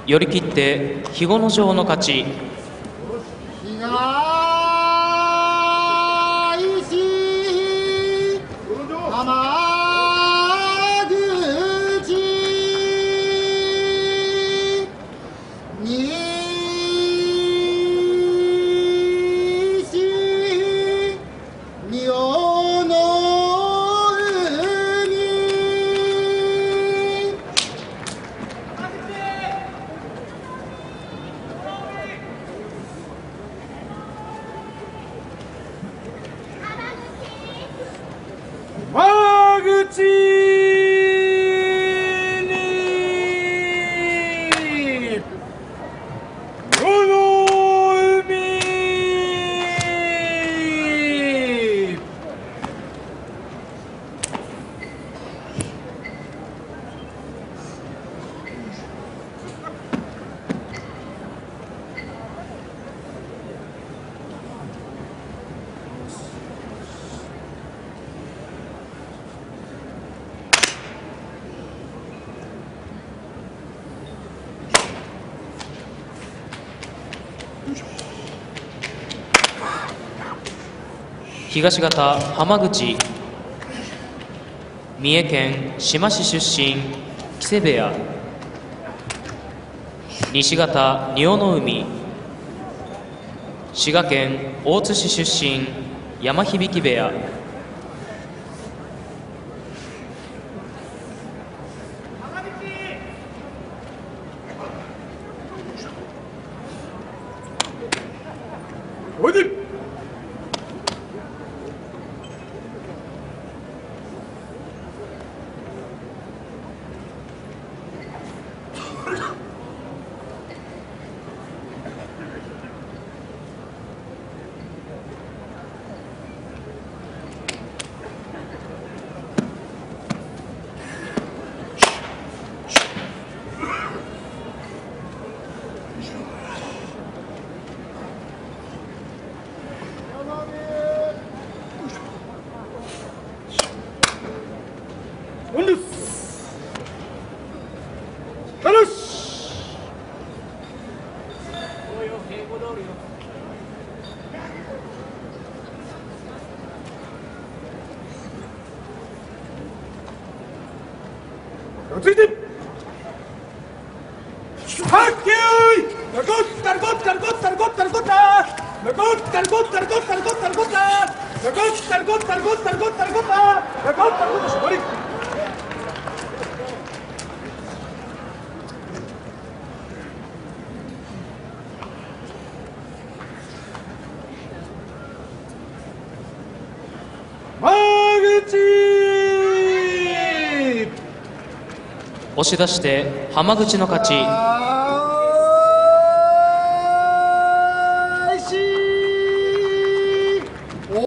寄り切って肥後の城の勝ち。東方浜口、三重県志摩市出身木瀬部屋。西方仁尾の海、滋賀県大津市出身山響部屋。 ついてはっきゅいタルコッタルコッタルコッタルコッタルコッタタルコッタルコッタルコッタルコッタルコッタタルコッタルコッタルコッタルコッタルコッタタルコッタルコッタ絞り押し出して浜口の勝ち。